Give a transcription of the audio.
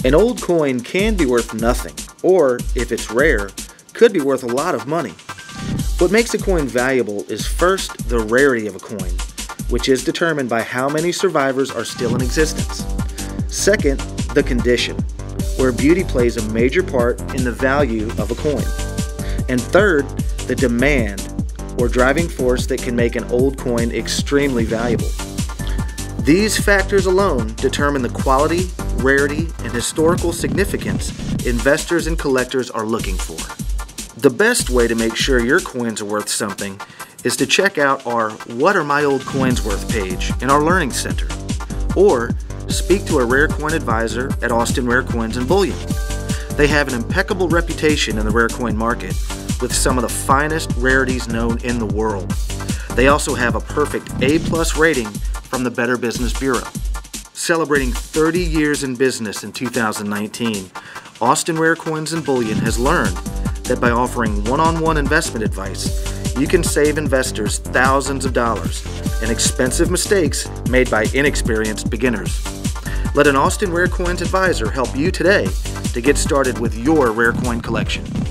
An old coin can be worth nothing, or, if it's rare, could be worth a lot of money. What makes a coin valuable is first the rarity of a coin, which is determined by how many survivors are still in existence. Second, the condition, where beauty plays a major part in the value of a coin. And third, the demand, or driving force that can make an old coin extremely valuable. These factors alone determine the quality, rarity, and historical significance investors and collectors are looking for. The best way to make sure your coins are worth something is to check out our What Are My Old Coins Worth page in our Learning Center, or speak to a rare coin advisor at Austin Rare Coins Bullion. They have an impeccable reputation in the rare coin market with some of the finest rarities known in the world. They also have a perfect A+ rating from the Better Business Bureau. Celebrating 30 years in business in 2019, Austin Rare Coins Bullion has learned that by offering one-on-one investment advice, you can save investors thousands of dollars and expensive mistakes made by inexperienced beginners. Let an Austin Rare Coins advisor help you today to get started with your rare coin collection.